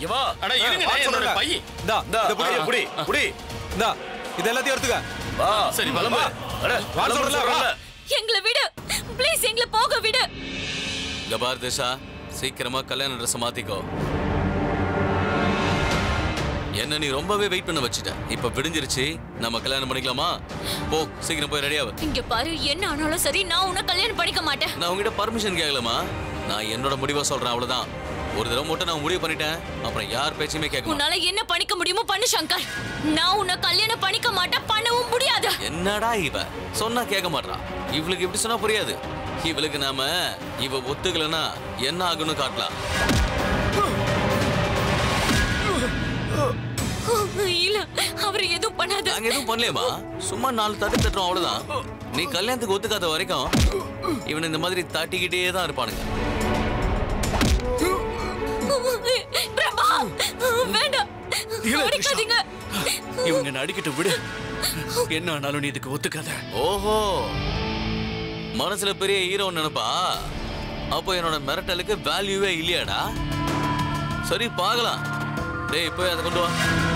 இங்க வா. அட இருங்க என்னோட பை. இந்தா இந்த புடி. இந்தா இத எல்லாத்தையும் எடுத்துக்க. வா. சரி வலம்பு. அட வா சொல்றல. எங்களை விடு. ப்ளீஸ் எங்களை போக விடு. இந்த பார் தேசா சீக்கிரமா கல்யாண ட்ரெஸ் மாத்திக்கோ. என்ன நீ ரொம்பவே வெயிட் பண்ண வச்சிட்ட. இப்ப விடிஞ்சிருச்சு. நம்ம கல்யாணம் பண்ணிக்கலாமா? போ சீக்கிரம் போய் ரெடி ஆகு. இங்க பாரு என்ன ஆனாலும் சரி நான் உன்னை கல்யாணம் பண்ணிக்க மாட்டேன். நான் உங்ககிட்ட பர்மிஷன் கேட்கலாமா? நான் என்னோட முடிவை சொல்றேன் அவ்வளவுதான். ஒரு தடவை மட்டும் நான் முடிவு பண்ணிட்டேன். அப்புறம் யார் பேச்சுமே கேட்க. உன்னால என்ன பண்ணிக்க முடியுமோ பண்ணு சங்கர். நான் உன்னை கல்யாணம் பண்ணிக்க மாட்டேன். பண்ணவும் முடியாது. என்னடா இவ சொன்னா கேட்க மாட்டா. இவளுக்கு எப்படி சொன்னா புரியாது. இவளுக்கு நாம இவ ஒத்துக்கலன்னா என்ன ஆகுன்னு காட்டலாம். இல்ல அவர் எதுவும் பண்ணாத. நாங்க எதுவும் பண்ணலையேமா. சும்மா 4 தட்டு தட்டுறோம் அவ்வளவுதான். நீ கல்யாணத்துக்கு ஒத்துக்காத வரைக்கும் இவன் இந்த மாதிரி தட்டிக்கிட்டே தான் இருப்பானுங்க. பிரபா வேண்டாம். அடிக்காதீங்க. இவங்க நடிக்கிட்டு விடு. என்ன ஆனாலும் நீ இதுக்கு ஒத்துக்காத. ஓஹோ மனசுல பெரிய ஹீரோ நினைப்பா. அப்போ என்னோட மிரட்டலுக்கு வேல்யூவே இல்லையாடா? சரி பார்க்கலாம். டேய் போய் அதை கொண்டு வா.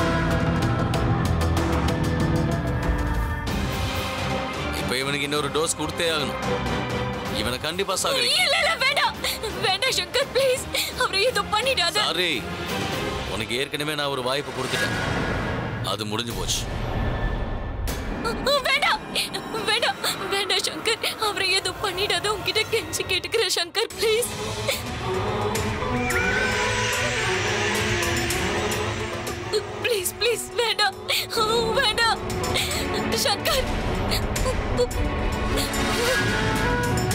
இப்ப இவனுக்கு இன்னொரு டோஸ் கொடுத்தே ஆகணும். இவனை கண்டிப்பா சாகடி. இல்ல வேண்டாம். வேண்டாம் சங்கர் ப்ளீஸ். அவரை ஏதோ பண்ணிடாத. சாரி. உனக்கு ஏற்கனவே நான் ஒரு வாய்ப்பு கொடுத்துட்டேன். அது முடிஞ்சு போச்சு. வேண்டாம் வேண்டாம் வேண்டாம் சங்கர். அவரை ஏதோ பண்ணிடாத. உன்கிட்ட கெஞ்சி கேட்டுக்கிறேன் சங்கர் ப்ளீஸ். ப்ளீஸ் ப்ளீஸ் வேண்டாம் வேண்டாம் சங்கர்.